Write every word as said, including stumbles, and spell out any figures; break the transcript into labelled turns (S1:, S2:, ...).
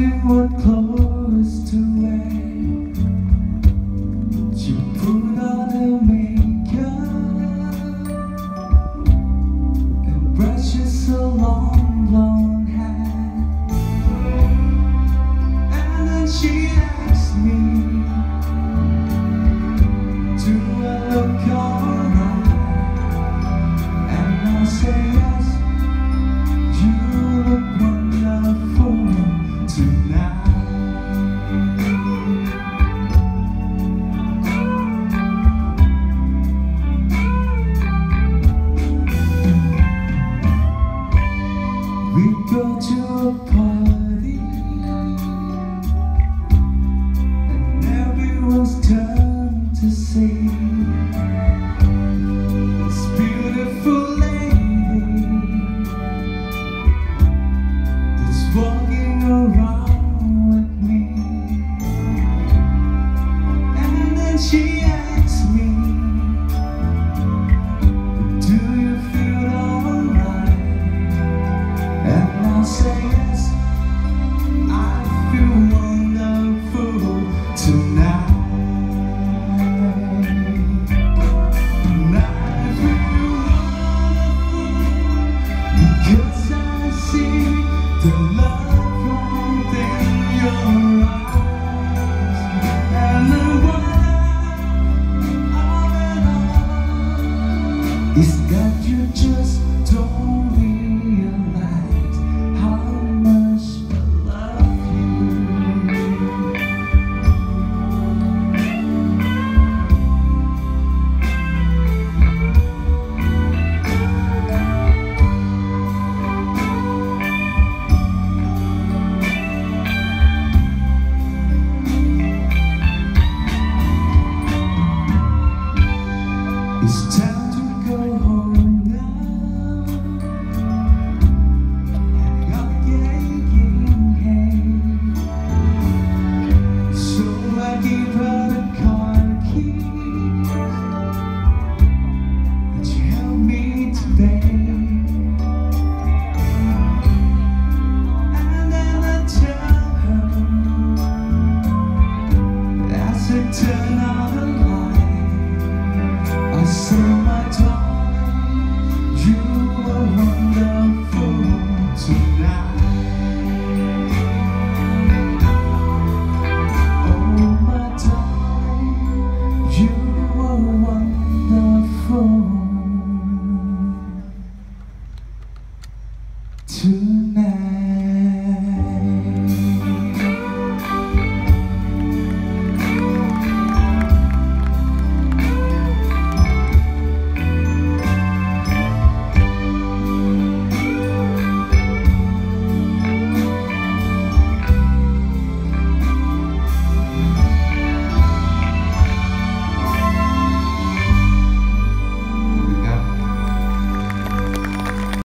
S1: wondering what clothes to wear. You put on her makeup and brushes her long blonde hair, and then she asked me, do I look alright? And I'll say yes, you look wonderful tonight. We go to a party and everyone's turn to see this beautiful lady that's walking around with me. And then she asks me, do you feel alright? And I'll say yes, I feel wonderful tonight. And I feel wonderful because I see the love right in your eyes. And the wonder of it all is that you just don't realize how much I love you. It's time to go home now. So I gave her the car keys that you helped me today. And then I tell her, as I turn on the light, I say, my darling, you are wonderful tonight. You are wonderful tonight.